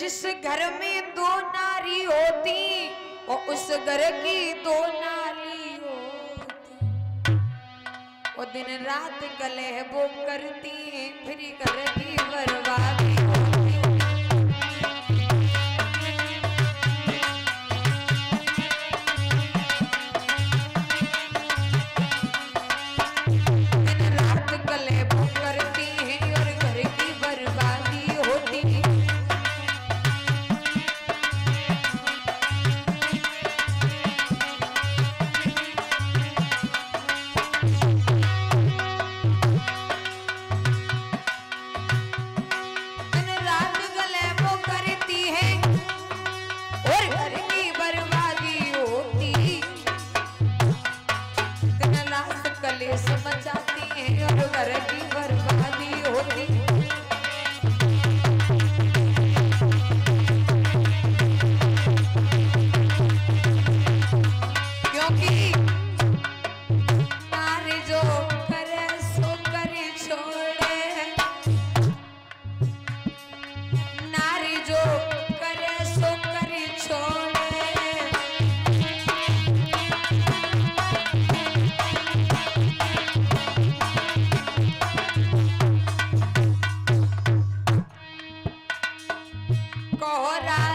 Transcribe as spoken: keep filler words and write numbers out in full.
जिस घर में दो नारी होती और उस घर की दो नारी होती, वो दिन रात कलह वो करती फिर घर की बर्बादी होती। दिन रात कलह वो करती हैं और घर की बर्बादी होती। कलेश मचाती हैं और घर की बर्बादी होती। क्योंकि नारी जो करे सो करे छोड़े, नारी जो करे सो करे छोड़े। कोहरा